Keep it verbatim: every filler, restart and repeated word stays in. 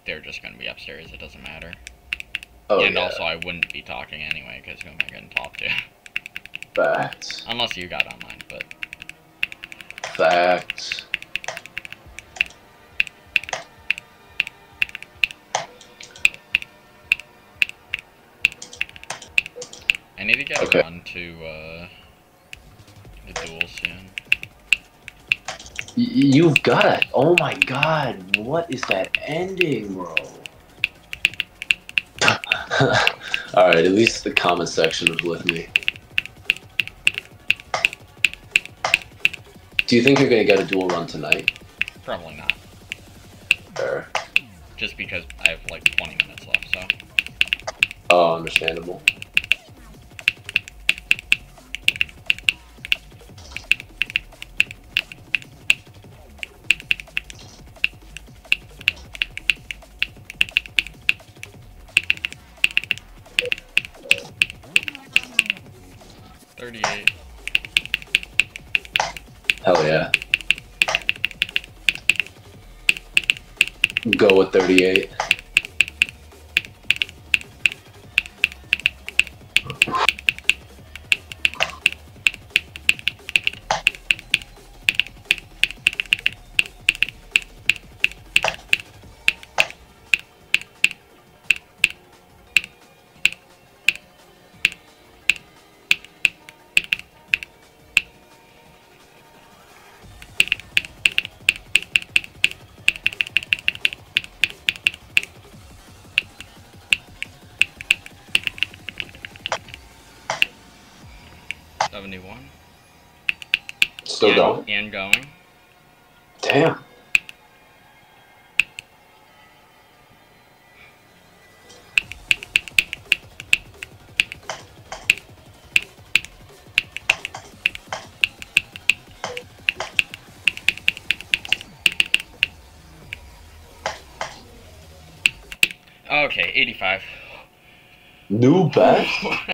they're just gonna be upstairs. It doesn't matter. Oh, and yeah. also, I wouldn't be talking anyway, because who am I going to talk to? Facts. Unless you got online, but... Facts. I need to get Okay. a run to, uh... the duel soon. Y you've got it. Oh my god. What is that ending, bro? Alright, at least the comment section is with me. Do you think you're gonna get a dual run tonight? Probably not. Fair. Just because I have like twenty minutes left, so. Oh, understandable. thirty-eight. Hell yeah. Go with thirty-eight. seventy-one. Still and, going? And going. Damn. Okay, eighty-five. New best?